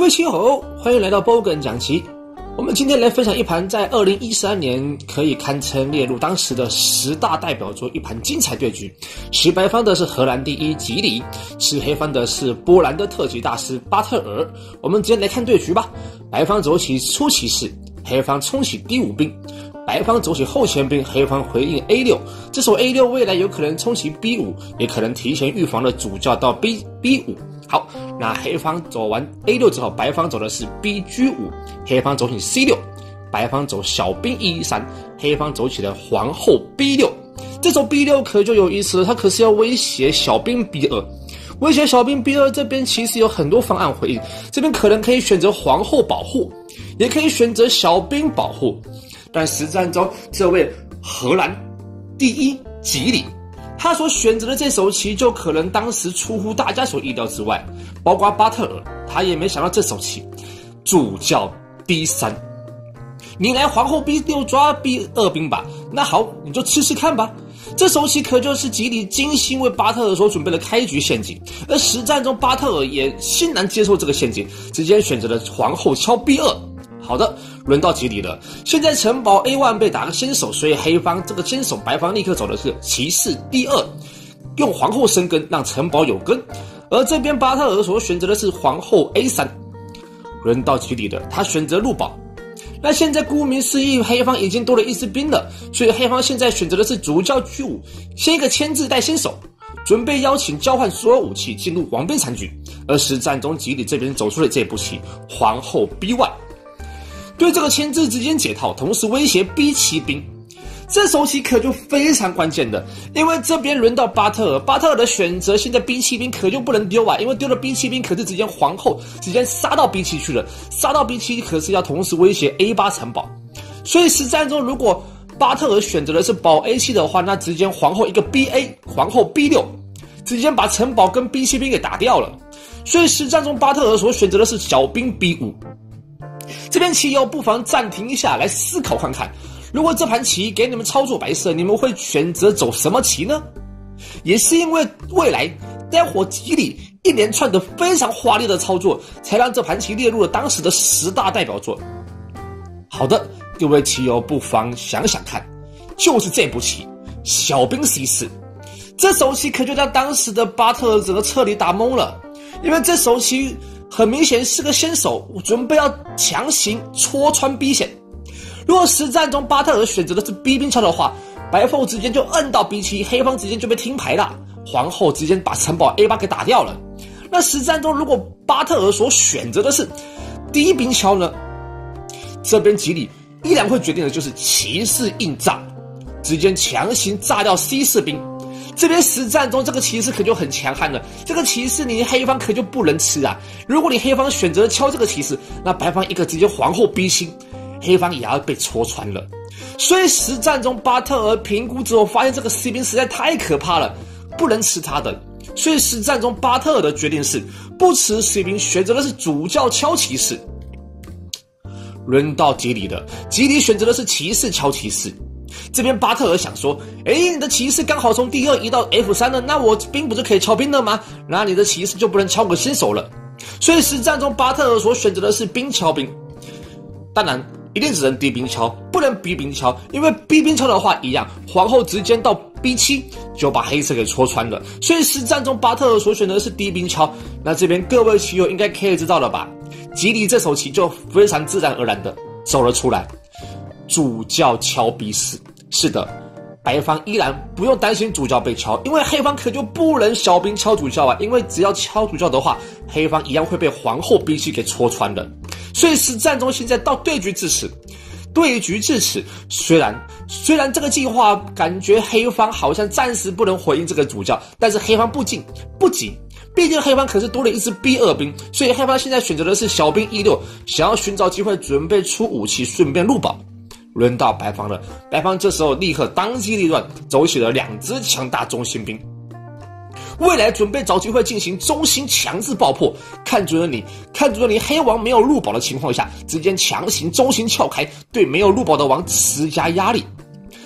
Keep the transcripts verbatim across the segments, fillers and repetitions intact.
位棋友，欢迎来到 Bogan 讲棋。我们今天来分享一盘在二零一三年可以堪称列入当时的十大代表作一盘精彩对局。持白方的是荷兰第一吉里，持黑方的是波兰的特级大师巴特尔。我们直接来看对局吧。白方走起出骑士，黑方冲起 D 五 兵。白方走起后前兵，黑方回应 A 六。这手 A 六未来有可能冲起 B 五，也可能提前预防了主教到 B B 五。好，那黑方走完 A 六之后，白方走的是 B G 五，黑方走起 C 六，白方走小兵 E 三，黑方走起了皇后 B 六。这手 B 六可就有意思了，它可是要威胁小兵 B 二。威胁小兵 B 二这边其实有很多方案回应，这边可能可以选择皇后保护，也可以选择小兵保护。但实战中，这位荷兰第一吉里，他所选择的这手棋就可能当时出乎大家所意料之外，包括巴特尔，他也没想到这手棋主教 B 三，你来皇后 B 六抓 B 二 兵吧，那好，你就吃吃看吧。这手棋可就是吉里精心为巴特尔所准备的开局陷阱，而实战中巴特尔也欣然接受这个陷阱，直接选择了皇后敲 B 二。好的，轮到吉里了。现在城堡 A 一 被打个先手，所以黑方这个先手，白方立刻走的是骑士 D 二，用皇后生根，让城堡有根。而这边巴特尔所选择的是皇后 A 三。轮到吉里了，他选择入堡。那现在顾名思义，黑方已经多了一支兵了，所以黑方现在选择的是主教 G 五，先一个牵制带先手，准备邀请交换所有武器进入王兵残局。而实战中吉里这边走出了这步棋，皇后 B 一。对这个牵制直接解套，同时威胁 B 七 兵。这手棋可就非常关键的，因为这边轮到巴特尔，巴特尔的选择现在 B 七 兵可就不能丢啊，因为丢了 B 七 兵可是直接皇后直接杀到 B 七 去了，杀到 B 七 可是要同时威胁 A 八 城堡。所以实战中如果巴特尔选择的是保 A 七 的话，那直接皇后一个 B A， 皇后 B 六，直接把城堡跟 B 七 兵给打掉了。所以实战中巴特尔所选择的是小兵 B 五。这边棋友不妨暂停一下来思考看看，如果这盘棋给你们操作白色，你们会选择走什么棋呢？也是因为未来待会吉里一连串的非常华丽的操作，才让这盘棋列入了当时的十大代表作。好的，各位棋友不妨想想看，就是这步棋小兵 C 四，这手棋可就让当时的巴特尔整个彻底打懵了，因为这手棋很明显是个先手，准备要强行戳穿 B 线。如果实战中巴特尔选择的是 B 兵敲的话，白后直接就摁到 B 七， 黑方直接就被听牌了，皇后直接把城堡 A 八 给打掉了。那实战中如果巴特尔所选择的是 D 兵敲呢，这边吉里依然会决定的就是骑士硬炸，直接强行炸掉 C 四 兵。这边实战中这个骑士可就很强悍了，这个骑士你黑方可就不能吃啊。如果你黑方选择敲这个骑士，那白方一个直接皇后 B 七，黑方也要被戳穿了。所以实战中巴特尔评估之后发现这个 C 兵实在太可怕了，不能吃他的。所以实战中巴特尔的决定是不吃 C 兵，选择的是主教敲骑士。轮到吉里的，吉里选择的是骑士敲骑士。这边巴特尔想说，诶，你的骑士刚好从 D 二移到 F 三 了，那我兵不就可以敲兵了吗？那你的骑士就不能敲个新手了。所以实战中巴特尔所选择的是兵敲兵，当然一定只能 D 兵敲，不能 B 兵敲，因为 B 兵敲的话一样，皇后直接到 B 七 就把黑色给戳穿了。所以实战中巴特尔所选择的是 D 兵敲。那这边各位棋友应该可以知道了吧，吉里这手棋就非常自然而然的走了出来，主教敲 B 四。是的，白方依然不用担心主教被敲，因为黑方可就不能小兵敲主教啊，因为只要敲主教的话，黑方一样会被皇后 B 七 给戳穿的。所以实战中现在到对局至此，对局至此，虽然虽然这个计划感觉黑方好像暂时不能回应这个主教，但是黑方不急不急，毕竟黑方可是多了一支 B 二 兵，所以黑方现在选择的是小兵 E 六，想要寻找机会准备出武器，顺便入堡。轮到白方了，白方这时候立刻当机立断，走起了两支强大中心兵，未来准备找机会进行中心强制爆破，看准了你，看准了你黑王没有入堡的情况下，直接强行中心撬开，对没有入堡的王施加压力。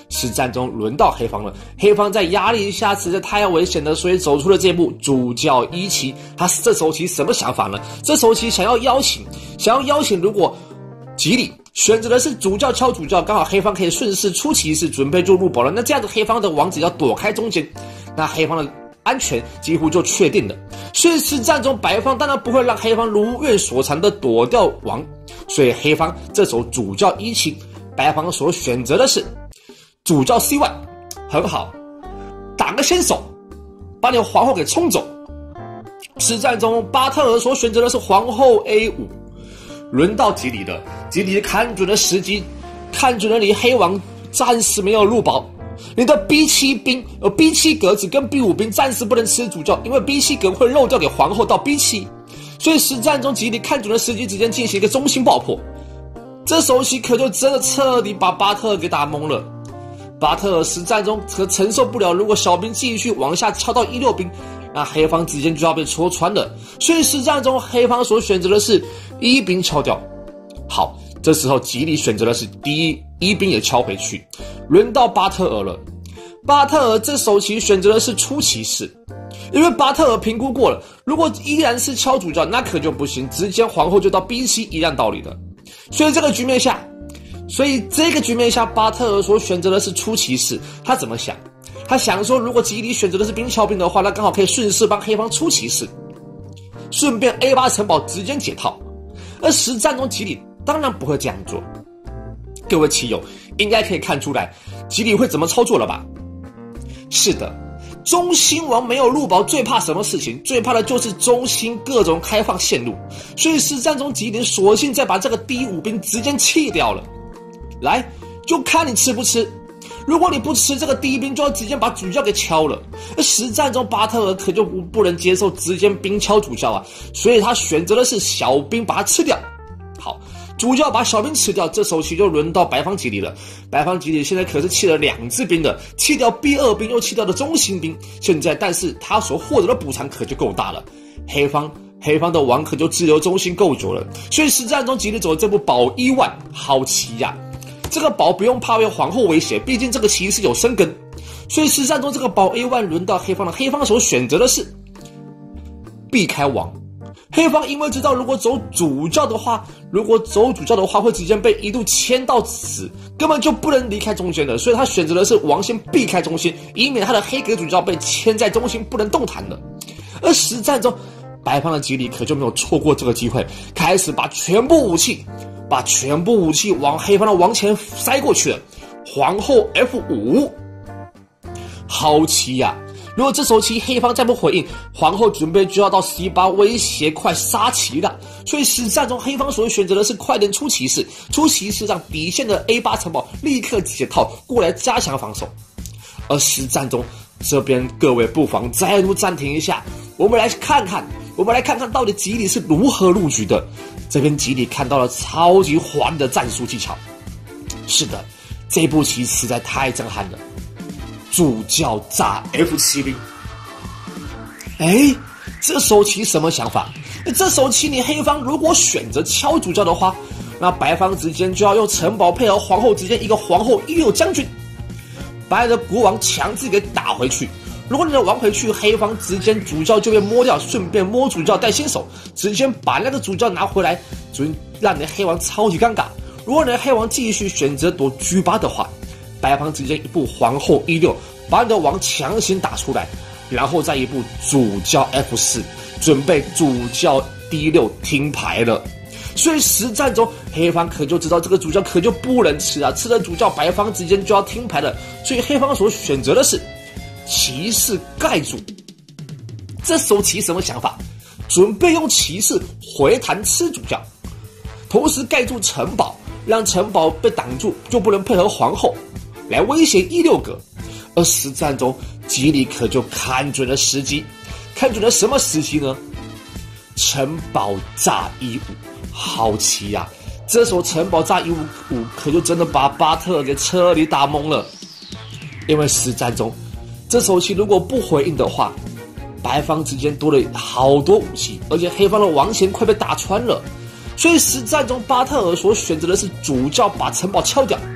实战中轮到黑方了，黑方在压力下实在太危险了，所以走出了这步主教一棋。他这手棋什么想法呢？这手棋想要邀请，想要邀请，如果吉里选择的是主教敲主教，刚好黑方可以顺势出棋士准备就入宝了。那这样子黑方的王只要躲开中间，那黑方的安全几乎就确定了。所以实战中白方当然不会让黑方如愿所偿的躲掉王，所以黑方这手主教一棋，白方所选择的是主教 C 一， 很好，打个先手，把你的皇后给冲走。实战中巴特尔所选择的是皇后 A 五， 轮到吉里了，吉里看准了时机，看准了你黑王暂时没有入宝，你的 B 七 兵呃 B 七 格子跟 B 五 兵暂时不能吃主教，因为 B 七 格会漏掉给皇后到 B 七， 所以实战中吉里看准了时机，直接进行一个中心爆破。这手棋可就真的彻底把巴特尔给打懵了。巴特尔实战中可承受不了，如果小兵继续往下敲到一六兵，那黑方之间就要被戳穿了。所以实战中黑方所选择的是一兵敲掉。好，这时候吉里选择的是第一一兵也敲回去。轮到巴特尔了，巴特尔这手棋选择的是出棋士，因为巴特尔评估过了，如果依然是敲主教，那可就不行，直接皇后就到 B 七 一样道理的。所以这个局面下。所以这个局面下，巴特尔所选择的是出棋士。他怎么想？他想说，如果吉里选择的是兵敲兵的话，那刚好可以顺势帮黑方出棋士，顺便 A 八 城堡直接解套。而实战中吉里当然不会这样做。各位棋友应该可以看出来，吉里会怎么操作了吧？是的，中心王没有入宝，最怕什么事情？最怕的就是中心各种开放线路。所以实战中吉里索性再把这个第五兵直接弃掉了。来，就看你吃不吃。如果你不吃这个第一兵，就要直接把主教给敲了。而实战中巴特尔可就不不能接受直接兵敲主教啊，所以他选择的是小兵把它吃掉。好，主教把小兵吃掉，这手棋就轮到白方吉里了。白方吉里现在可是弃了两只兵的，弃掉 B 二 兵又弃掉了中心兵。现在，但是他所获得的补偿可就够大了。黑方黑方的王可就滞留中心够久了，所以实战中吉里走这步保一万，好棋呀、啊。这个宝不用怕为皇后威胁，毕竟这个棋是有生根，所以实战中这个宝 A 一 轮到黑方了。黑方所选择的是避开王。黑方因为知道如果走主教的话，如果走主教的话会直接被一路牵到死，根本就不能离开中间的，所以他选择的是王先避开中心，以免他的黑格主教被牵在中心不能动弹了。而实战中白方的吉里可就没有错过这个机会，开始把全部武器把全部武器往黑方的王前塞过去了。皇后 F 五， 好棋呀、啊！如果这手棋黑方再不回应，皇后准备就要到 C 八 威胁快杀棋了。所以实战中黑方所选择的是快点出棋士，出棋士让底线的 A 八 城堡立刻解套过来加强防守。而实战中这边各位不妨再度暂停一下，我们来看看，我们来看看到底吉里是如何入局的。这边吉里看到了超级华丽的战术技巧。是的，这步棋实在太震撼了。主教炸 F 七 兵，哎，这手棋什么想法？这手棋你黑方如果选择敲主教的话，那白方之间就要用城堡配合皇后之间一个皇后一六将军，把你的国王强制给打回去。如果你的王回去，黑方直接主教就被摸掉，顺便摸主教带新手，直接把那个主教拿回来，准让你的黑王超级尴尬。如果你的黑王继续选择躲 G 八 的话，白方直接一步皇后一六，把你的王强行打出来，然后再一步主教 F 四，准备主教 D 六听牌了。所以实战中黑方可就知道这个主教可就不能吃啊，吃了主教白方之间就要听牌了。所以黑方所选择的是骑士盖住。这手棋什么想法？准备用骑士回弹吃主教，同时盖住城堡，让城堡被挡住，就不能配合皇后来威胁一六格。而实战中吉里可就看准了时机，看准了什么时机呢？城堡炸一五，好棋呀、啊！这手城堡炸一五五可就真的把巴特尔给彻底打懵了。因为实战中这手棋如果不回应的话，白方之间多了好多武器，而且黑方的王前快被打穿了。所以实战中巴特尔所选择的是主教把城堡敲掉。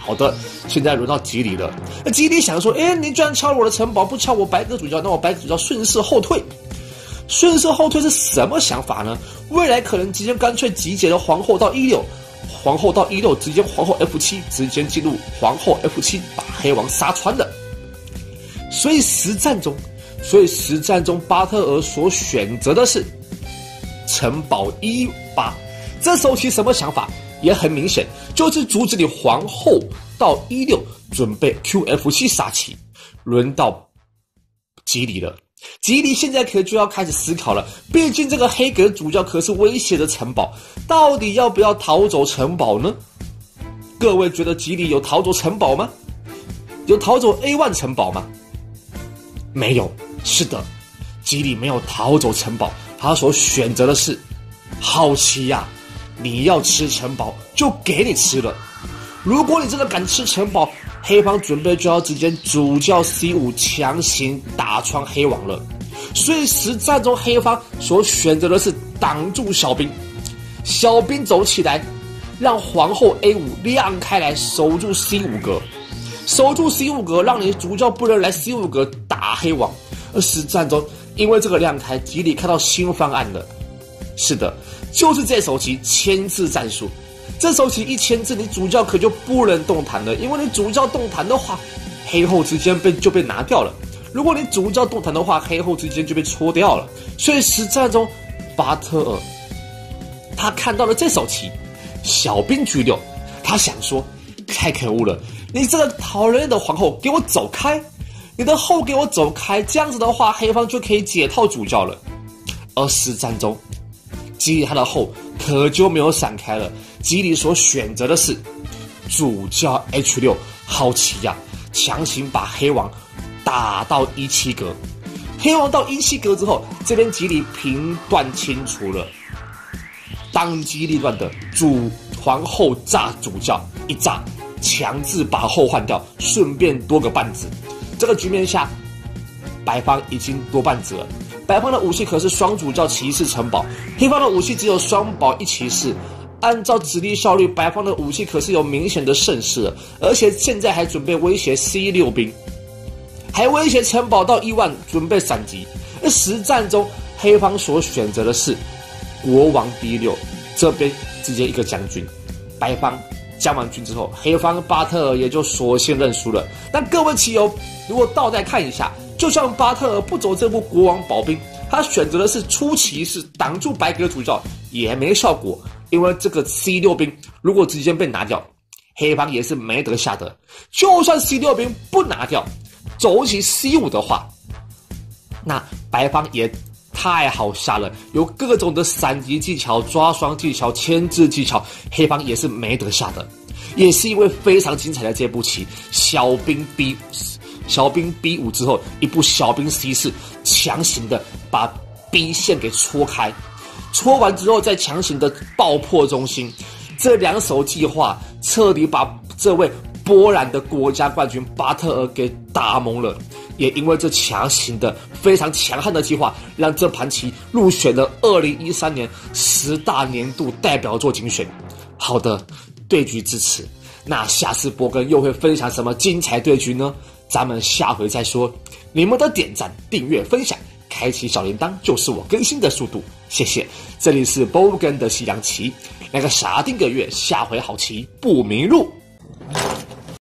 好的，现在轮到吉里了。那吉里想说，哎，你居然敲了我的城堡，不敲我白鸽主教，那我白鸽主教顺势后退。顺势后退是什么想法呢？未来可能直接干脆集结了皇后到一六，皇后到一六，直接皇后 F 七，直接进入皇后 F 七，把黑王杀穿了。所以实战中，所以实战中巴特尔所选择的是城堡一八。这时候其实什么想法也很明显，就是阻止你皇后到一六，准备 Q F 七杀棋。轮到吉里了。吉里现在可就要开始思考了，毕竟这个黑格主教可是威胁着城堡，到底要不要逃走城堡呢？各位觉得吉里有逃走城堡吗？有逃走 A 一 城堡吗？没有，是的，吉里没有逃走城堡，他所选择的是，好棋呀、啊，你要吃城堡就给你吃了。如果你真的敢吃城堡，黑方准备就要直接主教 C 五 强行打穿黑王了。所以实战中黑方所选择的是挡住小兵，小兵走起来，让皇后 A 五 亮开来守住 C 五 格，守住 C 五 格，让你主教不能来 C 五 格打黑王。而实战中因为这个亮开，吉里看到新方案了，是的，就是这手棋牵制战术。这手棋一牵制，你主教可就不能动弹了，因为你主教动弹的话，黑后之间被就被拿掉了。如果你主教动弹的话，黑后之间就被戳掉了。所以实战中，巴特尔他看到了这手棋，小兵 G 六，他想说，太可恶了，你这个讨人厌的皇后，给我走开！你的后给我走开，这样子的话，黑方就可以解套主教了。而实战中，吉里他的后可就没有闪开了。吉里所选择的是主教 H 六，好棋呀、啊，强行把黑王打到一七格。黑王到一七格之后，这边吉里评断清楚了，当机立断的主皇后炸主教，一炸强制把后换掉，顺便多个半子。这个局面下，白方已经多半子了。白方的武器可是双主教骑士城堡，黑方的武器只有双堡一骑士。按照指力效率，白方的武器可是有明显的胜势了，而且现在还准备威胁 C 六 兵，还威胁城堡到一万，准备闪击。而实战中，黑方所选择的是国王 D 六，这边直接一个将军。白方将完军之后，黑方巴特尔也就索性认输了。但各位棋友，如果倒带看一下，就像巴特尔不走这步国王保兵，他选择的是出骑士挡住白格主教，也没效果。因为这个 C 六 兵如果直接被拿掉，黑方也是没得下的。就算 C 六 兵不拿掉，走起 C 五 的话，那白方也太好下了，有各种的闪击技巧、抓双技巧、牵制技巧，黑方也是没得下的。也是因为非常精彩的这步棋，小兵 B 小兵 B 五 之后，一步小兵 C 四，强行的把 B 线给戳开。戳完之后再强行的爆破中心，这两手计划彻底把这位波兰的国家冠军巴特尔给打懵了。也因为这强行的非常强悍的计划，让这盘棋入选了二零一三年十大年度代表作精选。好的，对局至此，那下次波根又会分享什么精彩对局呢？咱们下回再说。你们的点赞、订阅、分享、开启小铃铛就是我更新的速度，谢谢。这里是 Bogan 的西洋棋，那个傻定个月，下回好棋不迷路。